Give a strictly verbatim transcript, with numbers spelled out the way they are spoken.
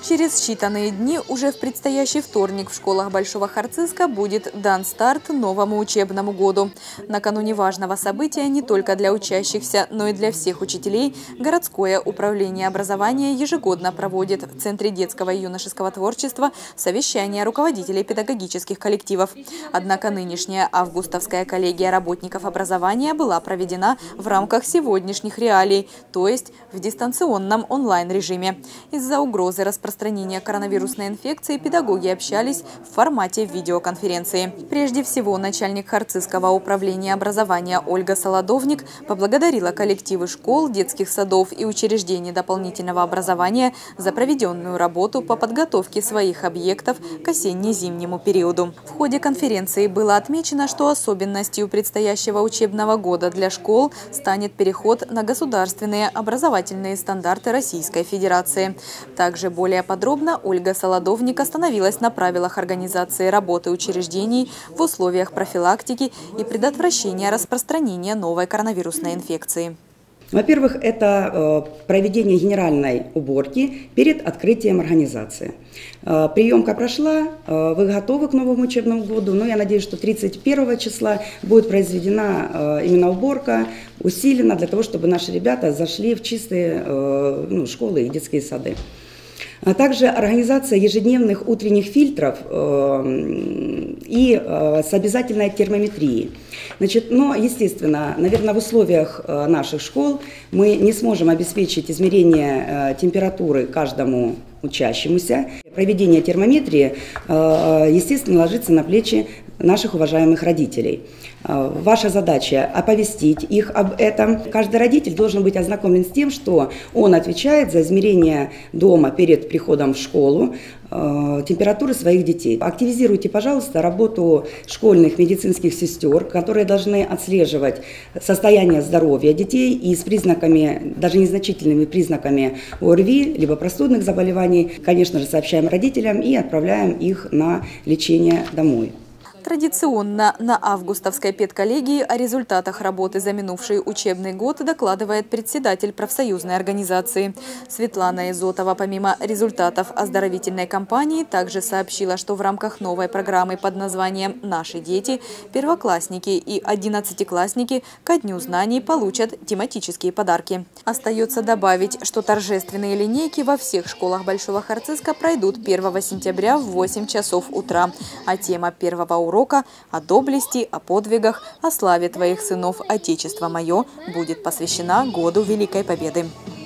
Через считанные дни, уже в предстоящий вторник, в школах Большого Харциска будет дан старт новому учебному году. Накануне важного события не только для учащихся, но и для всех учителей городское управление образования ежегодно проводит в Центре детского и юношеского творчества совещания руководителей педагогических коллективов. Однако нынешняя августовская коллегия работников образования была проведена в рамках сегодняшних реалий, то есть в дистанционном онлайн-режиме. Из-за угрозы распространения коронавирусной инфекции педагоги общались в формате видеоконференции. Прежде всего, начальник Харцизского управления образования Ольга Солодовник поблагодарила коллективы школ, детских садов и учреждений дополнительного образования за проведенную работу по подготовке своих объектов к осенне-зимнему периоду. В ходе конференции было отмечено, что особенностью предстоящего учебного года для школ станет переход на государственные образовательные стандарты Российской Федерации. Также более подробно Ольга Солодовник остановилась на правилах организации работы учреждений в условиях профилактики и предотвращения распространения новой коронавирусной инфекции. Во-первых, это проведение генеральной уборки перед открытием организации. Приемка прошла, вы готовы к новому учебному году, но я надеюсь, что тридцать первого числа будет произведена именно уборка, усилена для того, чтобы наши ребята зашли в чистые ну, школы и детские сады. А также организация ежедневных утренних фильтров э, и э, с обязательной термометрией. Значит, но, естественно, наверное, в условиях э, наших школ мы не сможем обеспечить измерение э, температуры каждому учащемуся. Проведение термометрии, э, естественно, ложится на плечи наших уважаемых родителей. Ваша задача оповестить их об этом. Каждый родитель должен быть ознакомлен с тем, что он отвечает за измерение дома перед приходом в школу э, температуры своих детей. Активизируйте, пожалуйста, работу школьных медицинских сестер, которые должны отслеживать состояние здоровья детей и с признаками, даже незначительными признаками ОРВИ, либо простудных заболеваний, конечно же, сообщаем родителям и отправляем их на лечение домой. Традиционно на августовской педколлегии о результатах работы за минувший учебный год докладывает председатель профсоюзной организации. Светлана Изотова, помимо результатов оздоровительной кампании, также сообщила, что в рамках новой программы под названием «Наши дети» первоклассники и одиннадцатиклассники ко Дню знаний получат тематические подарки. Остается добавить, что торжественные линейки во всех школах Большого Харциска пройдут первого сентября в восемь часов утра, а тема первого урока о доблести, о подвигах, о славе твоих сынов, Отечество мое будет посвящена году Великой Победы.